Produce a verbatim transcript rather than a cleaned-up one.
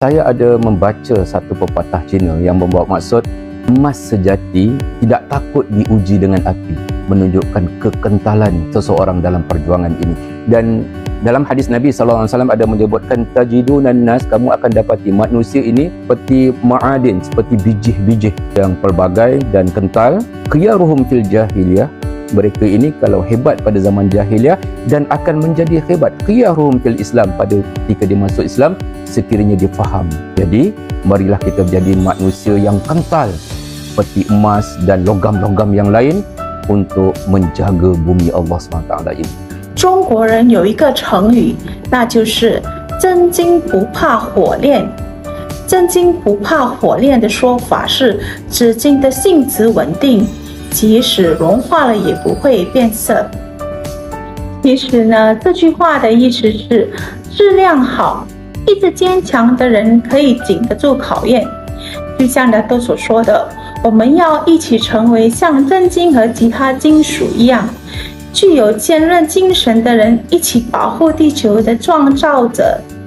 Saya ada membaca satu pepatah Cina yang membawa maksud emas sejati tidak takut diuji dengan api, menunjukkan kekentalan seseorang dalam perjuangan ini. Dan dalam hadis Nabi sallallahu alaihi wasallam ada menyebutkan tajidunan nas, kamu akan dapati manusia ini seperti ma'adin, seperti bijih-bijih yang pelbagai dan kental. Khiyaruhum fil jahiliyah, mereka ini kalau hebat pada zaman jahiliyah dan akan menjadi hebat khiyaruhum fil Islam pada ketika dia masuk Islam, sekiranya dia faham. Jadi marilah kita menjadi manusia yang kental seperti emas dan logam-logam yang lain untuk menjaga bumi Allah subhanahu wa taala ini. 中国人有一个成语，那就是真金不怕火炼。真金不怕火炼的说法是，纸巾的性质稳定，即使融化了也不会变色。其实呢，这句话的意思是，质量好、意志坚强的人可以经得住考验。就像呢都所说的，我们要一起成为像真金和其他金属一样，具有坚韧精神的人，一起保护地球的创造者